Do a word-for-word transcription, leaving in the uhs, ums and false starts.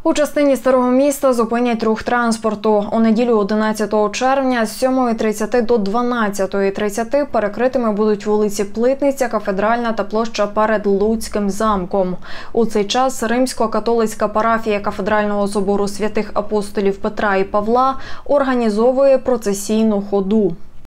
У частині Старого міста зупинять рух транспорту. У неділю одинадцятого червня з сьомої тридцяти до дванадцятої тридцяти перекритими будуть вулиці Плитниця, Кафедральна та площа перед Луцьким замком. У цей час Римсько-католицька парафія Кафедрального собору святих апостолів Петра і Павла організовує процесійну ходу.